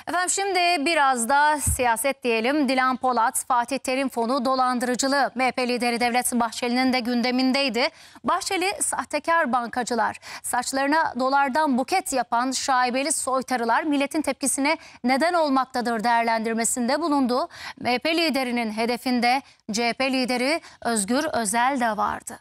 Efendim şimdi biraz da siyaset diyelim. Dilan Polat, Fatih Terim fonu dolandırıcılığı. MHP lideri Devlet Bahçeli'nin de gündemindeydi. Bahçeli, sahtekar bankacılar, saçlarına dolardan buket yapan şaibeli soytarılar milletin tepkisine neden olmaktadır değerlendirmesinde bulundu. MHP liderinin hedefinde CHP lideri Özgür Özel de vardı.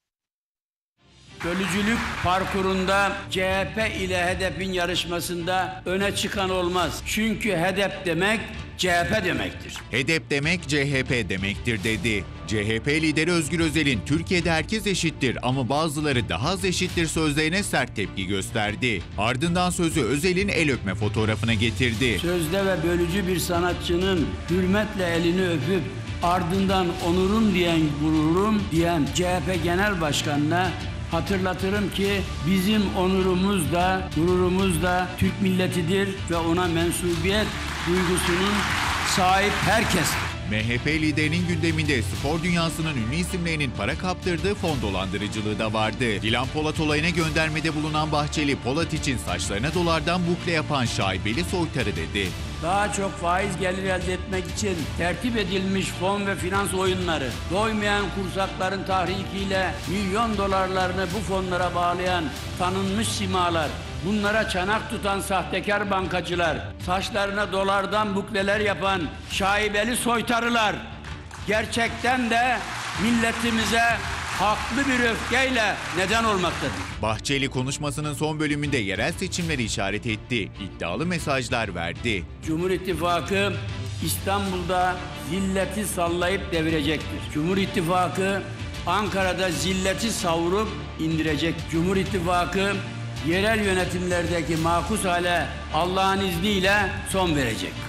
Bölücülük parkurunda CHP ile HDP'nin yarışmasında öne çıkan olmaz. Çünkü HDP demek CHP demektir. HDP demek CHP demektir dedi. CHP lideri Özgür Özel'in Türkiye'de herkes eşittir ama bazıları daha az eşittir sözlerine sert tepki gösterdi. Ardından sözü Özel'in el öpme fotoğrafına getirdi. Sözde ve bölücü bir sanatçının hürmetle elini öpüp ardından onurum diyen, gururum diyen CHP Genel Başkanı'na hatırlatırım ki bizim onurumuz da, gururumuz da Türk milletidir ve ona mensubiyet duygusunun sahip herkes. MHP liderinin gündeminde spor dünyasının ünlü isimlerinin para kaptırdığı fon dolandırıcılığı da vardı. Dilan Polat olayına göndermede bulunan Bahçeli, Polat için saçlarına dolardan bukle yapan şaibeli soytarı dedi. Daha çok faiz gelir elde etmek için tertip edilmiş fon ve finans oyunları, doymayan kursakların tahrikiyle milyon dolarlarını bu fonlara bağlayan tanınmış simalar, bunlara çanak tutan sahtekar bankacılar, saçlarına dolardan bukleler yapan şaibeli soytarılar gerçekten de milletimize haklı bir öfkeyle neden olmaktadır. Bahçeli konuşmasının son bölümünde yerel seçimleri işaret etti. İddialı mesajlar verdi. Cumhur İttifakı İstanbul'da zilleti sallayıp devirecektir. Cumhur İttifakı Ankara'da zilleti savurup indirecek. Cumhur İttifakı yerel yönetimlerdeki makus hale Allah'ın izniyle son verecek.